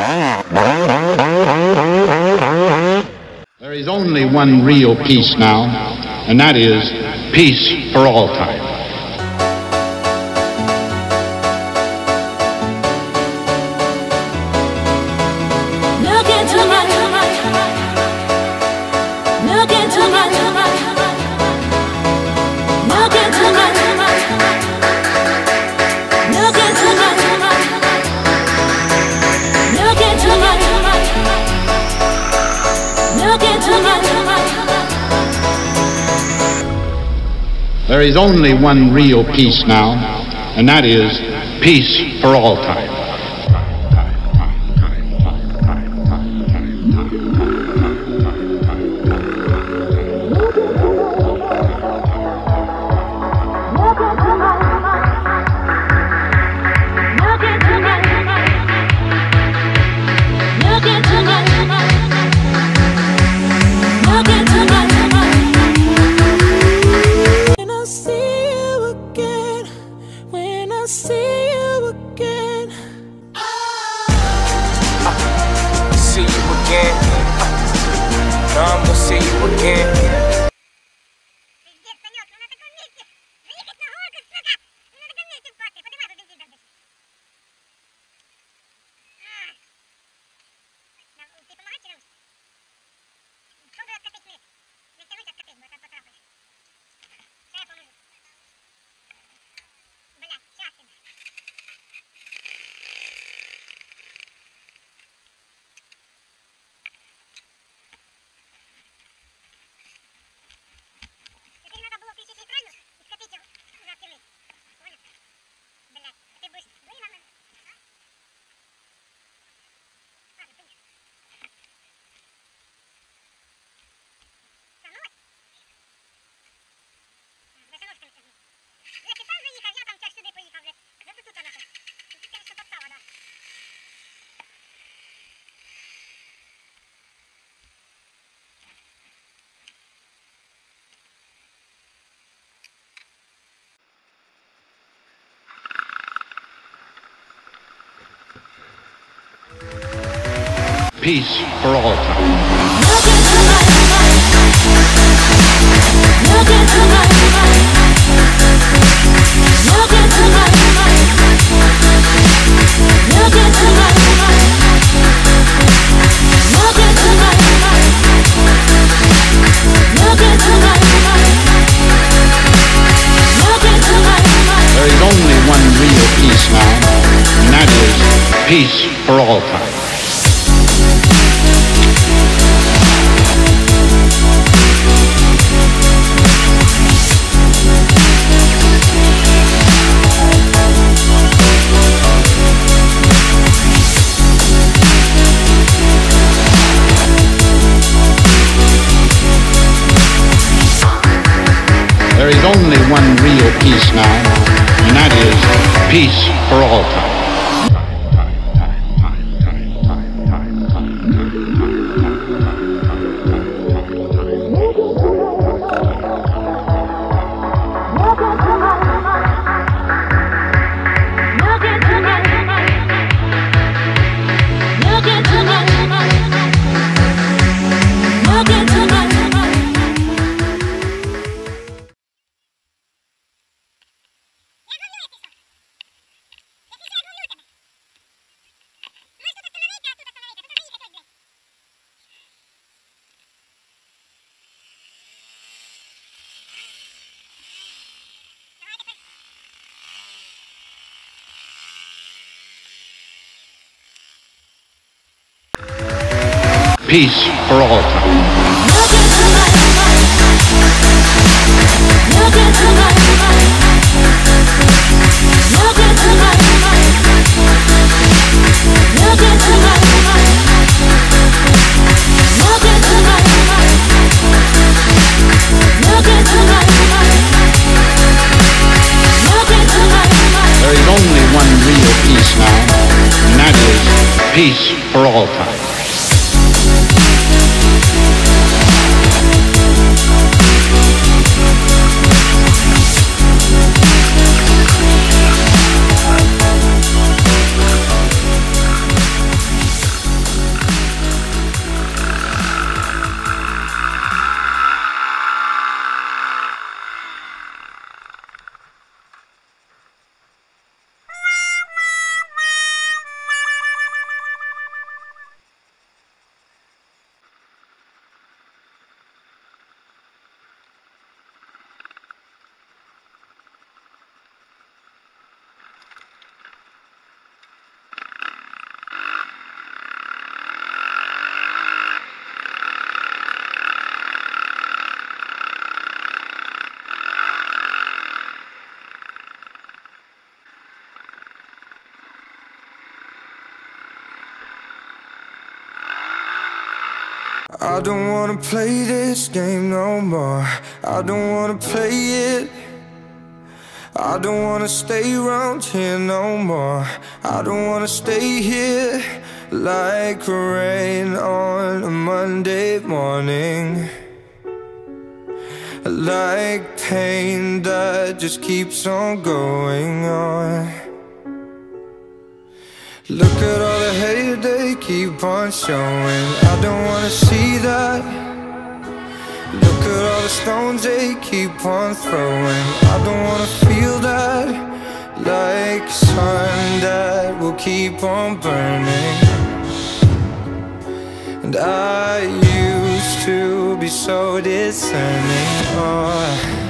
There is only one real peace now, and that is peace for all time. Look into my look into my look into my look into my look into my look into my. There is only one real peace now, and that is peace for all time. Peace for all time. Look into my look into my look into my look into my look into my look into my look into my. There is only one real peace now, and that is peace for all time. There is only one real peace now, and that is peace for all time. Peace for all time. Look into my look into my look into my look into my look into my look into my look into my. There is only one real peace now, and that is peace for all time. I don't wanna play this game no more. I don't wanna play it. I don't wanna stay around here no more. I don't wanna stay here like rain on a Monday morning, like pain that just keeps on going on. Look at all the hate they keep on showing. I don't wanna see that. Look at all the stones they keep on throwing. I don't wanna feel that, like sun that will keep on burning. And I used to be so discerning. Oh,